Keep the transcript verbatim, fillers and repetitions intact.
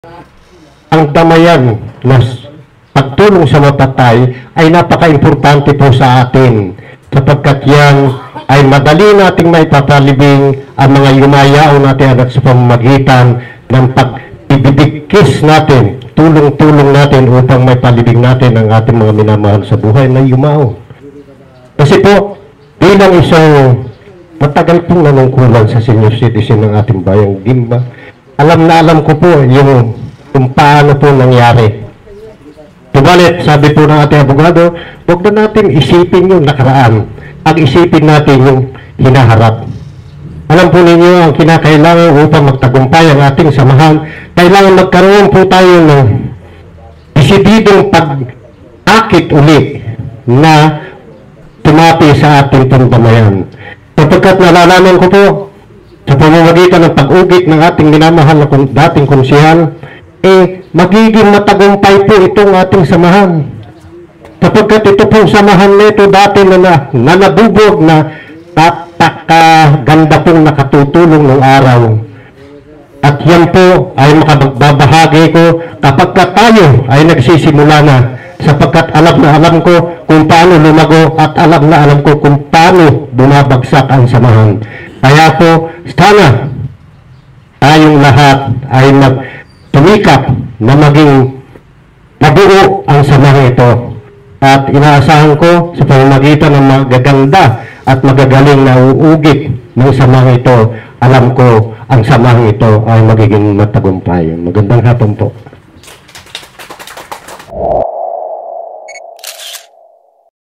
Ang damayan na pagtulong sa mapatay ay napaka-importante po sa atin sapagkat yan ay madali nating maipapalibing ang mga yumayao natin at sa pamamagitan ng pag-ibigkis natin, tulong-tulong natin upang may palibing natin ang ating mga minamahal sa buhay na yumao. Kasi po, bilang isang matagal pong nanungkulan sa senior citizen ng ating bayang Gimba, alam na alam ko po yung kung paano po nangyari. Tubalit, sabi po ng ating abogado, huwag na natin isipin yung nakaraan. Pag-isipin natin yung hinaharap. Alam po ninyo, ang kinakailangan upang magtagumpay ang ating samahan, kailangan magkaroon po tayo ng desididong pag-akit uli na tumapi sa ating pangdamayan. Sapagkat nalalaman ko po, sa pamamagitan ng pag-ugit ng ating minamahal na dating konsehal, eh, magiging matagumpay po itong ating samahan. Sapagkat ito pong samahan nito dati na, na, na nabubog na napakaganda pong nakatutulong ng araw. At yan po ay makabagbabahagi ko kapag tayo ay nagsisimula na. Sapagkat alam na alam ko kung paano lumago at alam na alam ko kung paano bumabagsak ang samahan. Kaya po, sana tayong lahat ay magtumikap na maging mabuo ang samahan ito. At inaasahan ko sa pamamagitan ng magaganda at magagaling na uugit ng samahan ito, alam ko ang samahan ito ay magiging matagumpay. Magandang hapon po.